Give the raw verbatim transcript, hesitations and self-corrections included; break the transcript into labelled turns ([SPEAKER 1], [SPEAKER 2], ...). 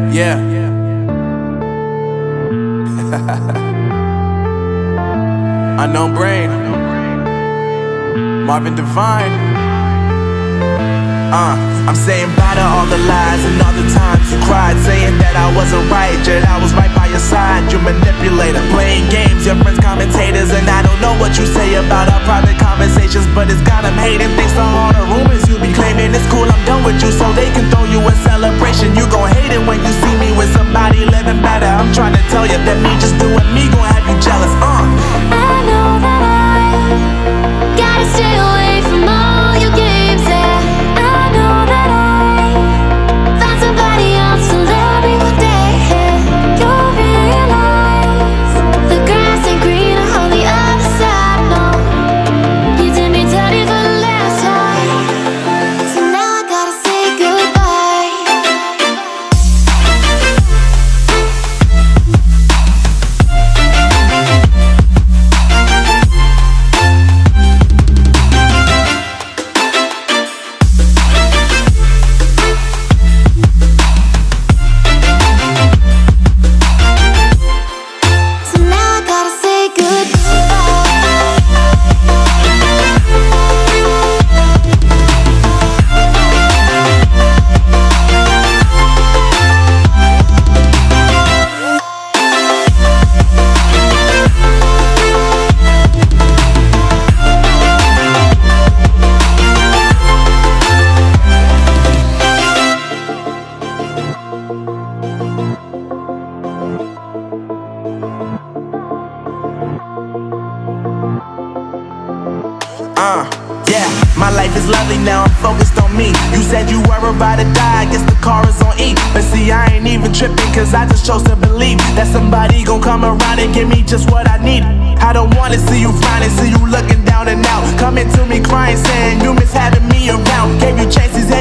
[SPEAKER 1] Yeah. Unknown Brain, Marvin Divine. Uh, I'm saying bye to all the lies and all the times you cried, saying that I wasn't right, yet I was right by your side. You manipulator, playing games, your friends commentators, and I don't know what you say about our private conversations, but it's got them hating. Thanks to all the rumors you be claiming. It's cool, I'm done with you, so they can throw you a celebration. You gon' hate it when you see me with somebody living better. I'm trying to tell you that me just doing me gon' have you jealous. Uh.
[SPEAKER 2] I know that I gotta stay away from all your games, yeah. I know that I found somebody else to love me one day, yeah. You'll realize the grass ain't greener on the other side, no. You did me dirty for the last time, so now I gotta say goodbye. So now I gotta say
[SPEAKER 1] Uh, yeah, my life is lovely now, I'm focused on me. You said you were about to die, I guess the car is on E. But see, I ain't even tripping, cause I just chose to believe that somebody gon' come around and give me just what I need. I don't wanna see you finding, see you looking down and out, coming to me crying, saying you miss having me around. Gave you chances